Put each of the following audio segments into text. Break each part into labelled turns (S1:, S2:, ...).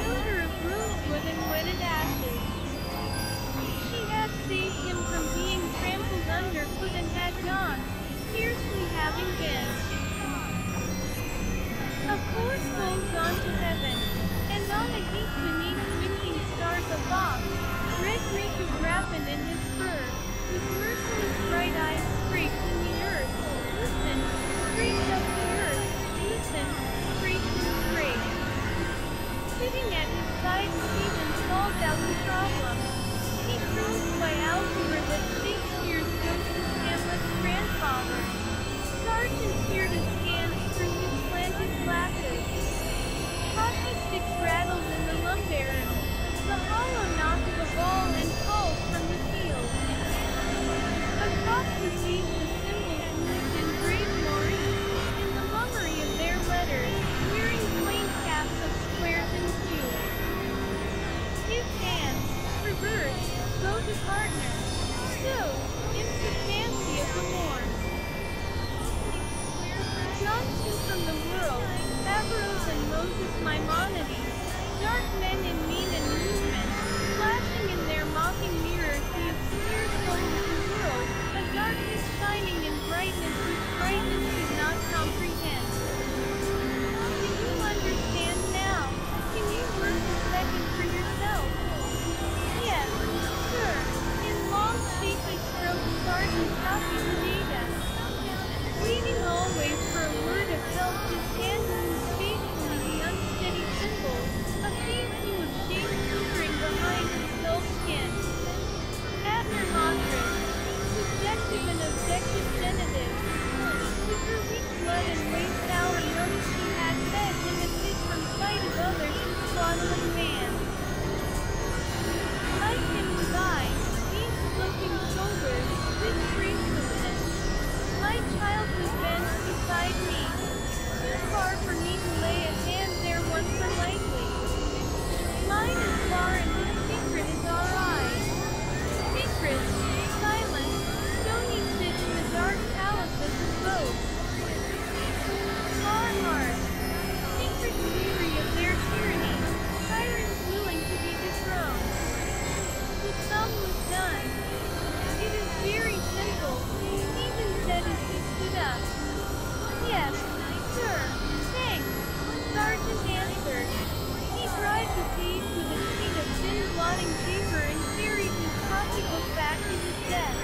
S1: odor of rosewood and wetted ashes. She had saved him from being trampled underfoot and had gone, scarcely having been. A poor soul gone to heaven, and on a heap beneath winking stars a box, red reek of rapine in his fur, with merciless bright eyes scraped in the earth, listen, scraped up the earth, listen, scraped and scraped. Sitting at his side Stephen solved out the problem. He proved by algebra that Shakespeare's ghost was Hamlet's grandfather. Sergeant peered askance through his slanted glasses. Hockey sticks rattled in the lumber room, the hollow knock of a ball and calls from the field. Across the seas the symbols moved in great Maurice, in the mummery of their letters, wearing quaint caps of squares and cubes. His hands, reversed, go to partner. So, into the fancy of the morn. John two from the world, Favreau's and Moses Maimonides, dark men in mien and movement, flashing in their mocking mirrors the obscure soul of the world, a darkness shining in brightness which brightness could not comprehend. Do you understand now? Can you work a second for yourself? Yes, sir. In long shapely strokes Sergeant copied the data. Waiting always for a word of help, his hand moved faithfully the unsteady symbols, a faint hue of shame quivering behind his dull skin. Adler Montress, subjective and objective genitive. With her weak blood and waste hour nose she had fed him a fit from sight of others who swaddling man. Like him was I, these sloping shoulders, this gracefulness. My childhood bent beside me, too far for me to lay a hand there once so lightly. Mine is far and his secret is our eyes. Secret, silent, stony sit in the dark palaces of both. Our hearts, secret weary of their tyranny, tyrants willing to be dethroned. The sum was done. It is very simple, Stephen said as he stood up. Yes, sir, thanks, Sergeant answered. He dried the page with a sheet of thin blotting paper and carried his pocketbook back to his desk.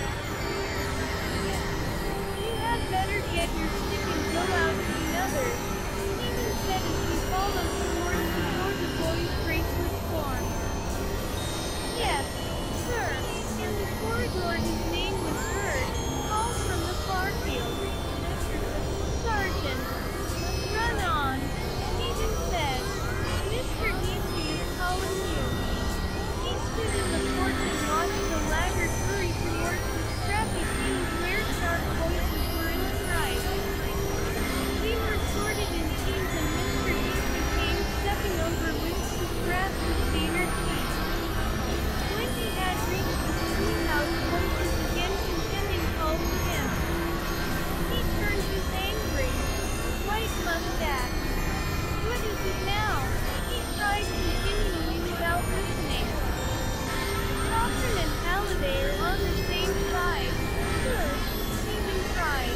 S1: You had better get your stick and go out to the others, Stephen said as he followed towards the door the boy's graceless form. Yes, sir, in the corridor his name was heard, called from the far field. Sergeant, run on, Stephen said. Mr. Deasy is calling you. He stood in the porch and watched the laggard hurry towards the scrappy field where sharp voices were inscribed. They were sorted in teams and Mr. Deasy came stepping over roots to grasp the senior team. When he had reached the schoolhouse, voices again contending called to him. He turned his angry, white mustache. What is it now? He cried continually without listening. Cochran and Halliday are on the same side. Sir, Stephen cried.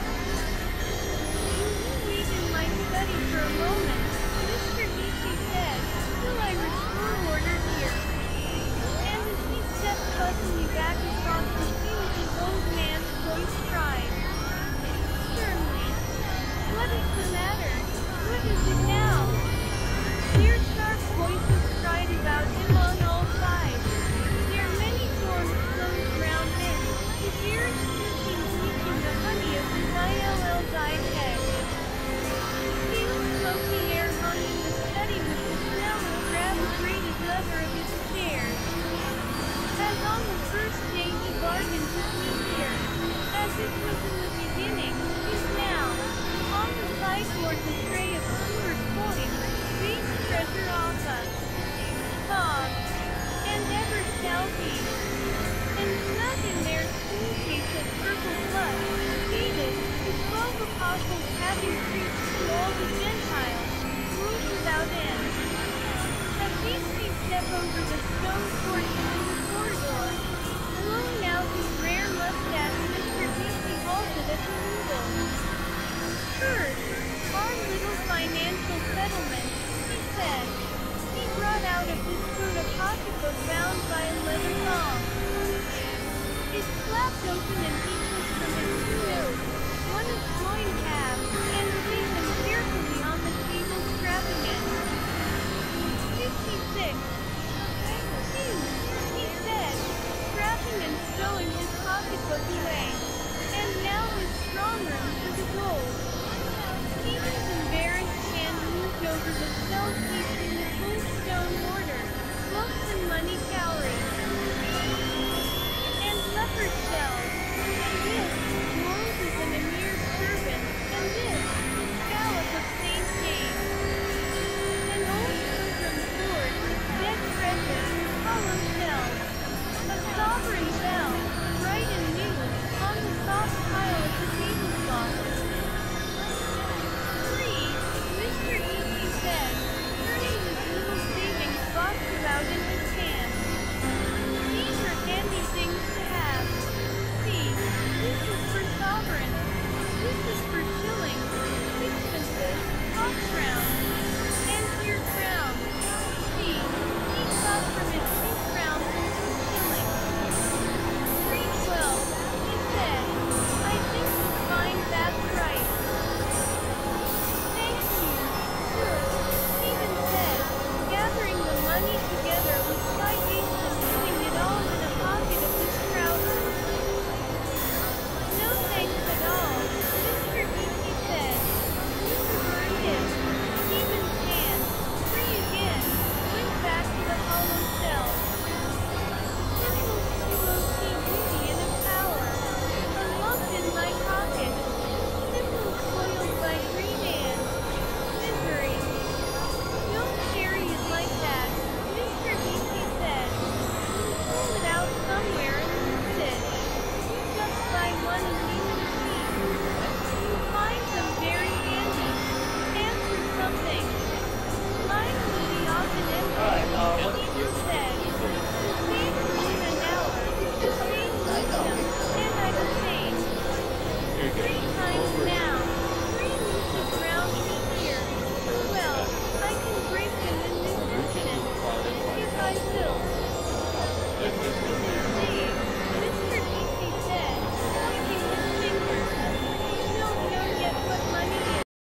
S1: Will you wait in my study for a moment? Mr. Deasy said, till I restore order here. And as he stepped suddenly back across the field his old man's voice cried. Sternly. What is the matter? What is it now? Their sharp voices cried about him on all sides. Their many forms closed round him, his ears teaching the honey of his ILL dyed head. Steel smoky air hung in the study with the smell of drab great as leather of its chairs. As on the first day he bargained to be here, as it was in the beginning, is now. On the sideboard the tray of silver coins, base treasure alpha, fog, and ever shall be. And snug in their school case of purple blood, dated, the 12 apostles having preached to all the Gentiles, world without end. A Casey stepped over the stone portion in the corridor. Blowing out his rare mustache, Mr. Casey halted at the window. First, our little financial settlement, he said. He brought out of his coat a pocketbook bound by a leather thong. It flapped open and he took from it 2 notes, one of coin halves, and